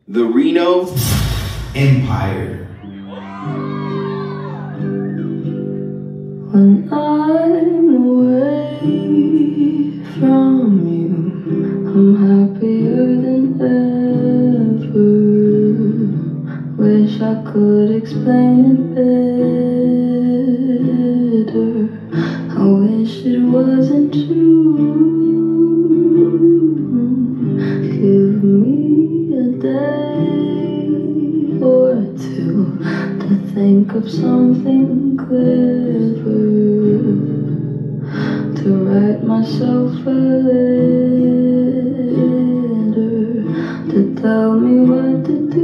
The Reno Empire. When I'm away from you, I'm happier than ever. Wish I could explain it better. I wish it wasn't true. Give me a day or two to think of something clever, to write myself a letter, to tell me what to do.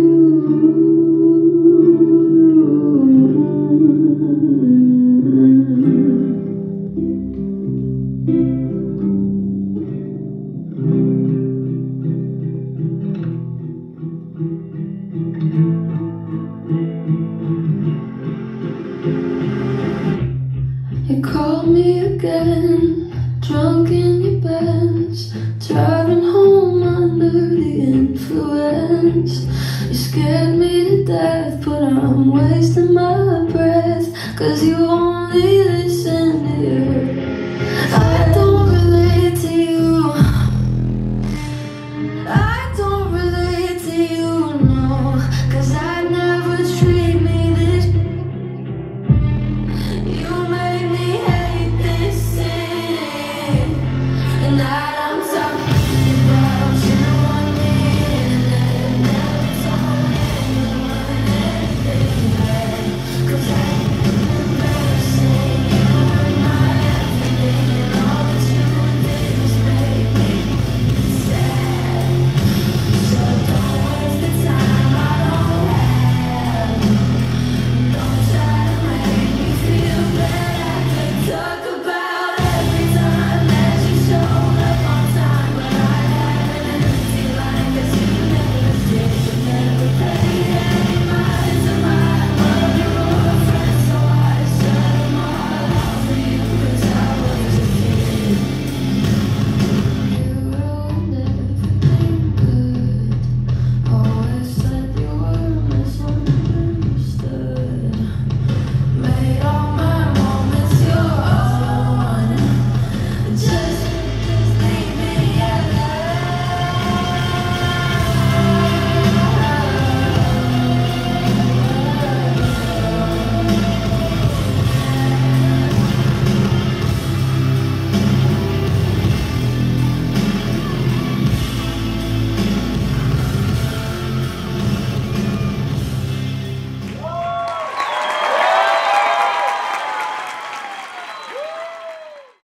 You called me again, drunk in your Benz, driving home under the influence. You scared me to death, but I'm wasting my breath, 'cause you